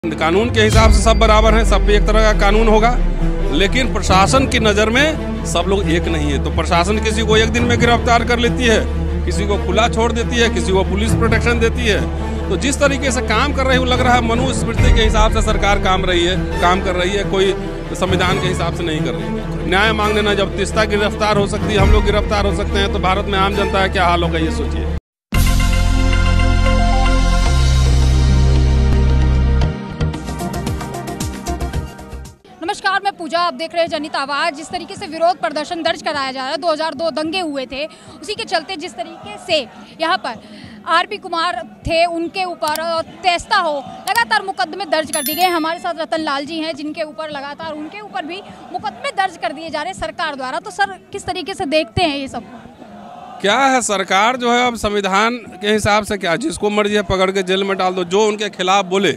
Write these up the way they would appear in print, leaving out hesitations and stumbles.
कानून के हिसाब से सब बराबर हैं, सब पे एक तरह का कानून होगा, लेकिन प्रशासन की नज़र में सब लोग एक नहीं है। तो प्रशासन किसी को एक दिन में गिरफ्तार कर लेती है, किसी को खुला छोड़ देती है, किसी को पुलिस प्रोटेक्शन देती है। तो जिस तरीके से काम कर रही है, लग रहा है मनुस्मृति के हिसाब से सरकार काम कर रही है, कोई संविधान के हिसाब से नहीं कर रही है। न्याय मांगने ना जब तीस्ता गिरफ्तार हो सकती है, हम लोग गिरफ्तार हो सकते हैं, तो भारत में आम जनता का क्या हाल होगा, ये सोचिए। नमस्कार, मैं पूजा, आप देख रहे हैं जनहित आवाज़। जिस तरीके से विरोध प्रदर्शन दर्ज कराया जा रहा है, 2002 दंगे हुए थे, उसी के चलते जिस तरीके से यहाँ पर आरपी कुमार थे, उनके ऊपर तेस्ता हो लगातार मुकदमे दर्ज कर दिए गए। हमारे साथ रतन लाल जी हैं, जिनके ऊपर लगातार उनके ऊपर भी मुकदमे दर्ज कर दिए जा रहे हैं सरकार द्वारा। तो सर, किस तरीके से देखते हैं ये सब? क्या है, सरकार जो है अब संविधान के हिसाब से क्या, जिसको मर्जी है पकड़ के जेल में डाल दो, जो उनके खिलाफ बोले,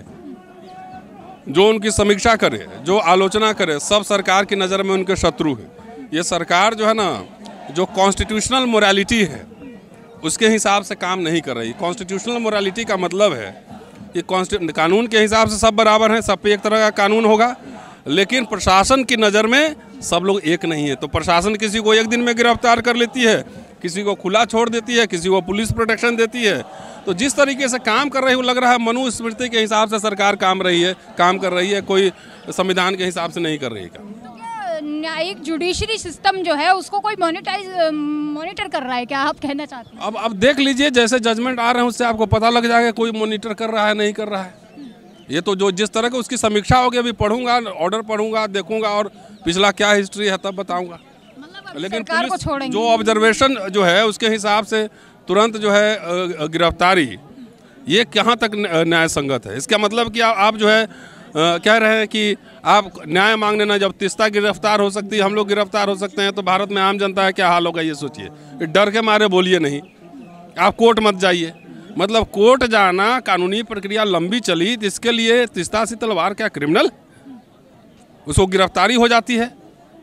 जो उनकी समीक्षा करे, जो आलोचना करे, सब सरकार की नज़र में उनके शत्रु है। ये सरकार जो है ना, जो कॉन्स्टिट्यूशनल मोरालिटी है उसके हिसाब से काम नहीं कर रही। कॉन्स्टिट्यूशनल मोरालिटी का मतलब है कि कानून के हिसाब से सब बराबर हैं, सब पे एक तरह का कानून होगा, लेकिन प्रशासन की नज़र में सब लोग एक नहीं है। तो प्रशासन किसी को एक दिन में गिरफ्तार कर लेती है, किसी को खुला छोड़ देती है, किसी को पुलिस प्रोटेक्शन देती है। तो जिस तरीके से काम कर रही है, लग रहा है मनुस्मृति के हिसाब से सरकार काम कर रही है, कोई संविधान के हिसाब से नहीं कर रही है। तो क्या न्यायिक जुडिशरी सिस्टम जो है उसको कोई मॉनिटर कर रहा है, क्या आप कहना चाहते हैं? अब देख लीजिए, जैसे जजमेंट आ रहे हैं उससे आपको पता लग जाएगा कोई मॉनिटर कर रहा है नहीं कर रहा है। ये तो जो जिस तरह की उसकी समीक्षा होगी, अभी पढ़ूंगा, ऑर्डर पढ़ूंगा, देखूंगा और पिछला क्या हिस्ट्री है तब बताऊंगा। लेकिन पुलिस जो ऑब्जर्वेशन जो है उसके हिसाब से तुरंत जो है गिरफ्तारी, ये कहाँ तक न्याय संगत है? इसका मतलब कि आप जो है कह रहे हैं कि आप न्याय मांगने ना जब तीस्ता गिरफ्तार हो सकती है, हम लोग गिरफ्तार हो सकते हैं, तो भारत में आम जनता का क्या हाल होगा, ये सोचिए। डर के मारे बोलिए नहीं, आप कोर्ट मत जाइए। मतलब कोर्ट जाना, कानूनी प्रक्रिया लंबी चली, तो इसके लिए तीस्ता सी तलवार क्या क्रिमिनल, उसको गिरफ्तारी हो जाती है।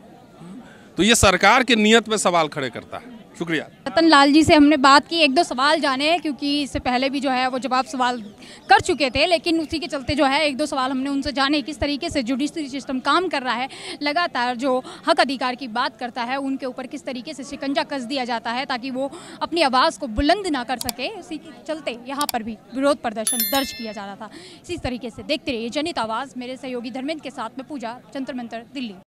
तो ये सरकार की नीयत पे सवाल खड़े करता है। शुक्रिया। रतन लाल जी से हमने बात की, एक दो सवाल जाने हैं, क्योंकि इससे पहले भी जो है वो जवाब सवाल कर चुके थे, लेकिन उसी के चलते जो है एक दो सवाल हमने उनसे जाने, किस तरीके से जुडिशरी सिस्टम काम कर रहा है, लगातार जो हक अधिकार की बात करता है उनके ऊपर किस तरीके से शिकंजा कस दिया जाता है ताकि वो अपनी आवाज़ को बुलंद ना कर सके। उसी के चलते यहाँ पर भी विरोध प्रदर्शन दर्ज किया जा रहा था। इसी तरीके से देखते रहिए जनहित आवाज़। मेरे सहयोगी धर्मेंद्र के साथ में पूजा, जंतर मंतर, दिल्ली।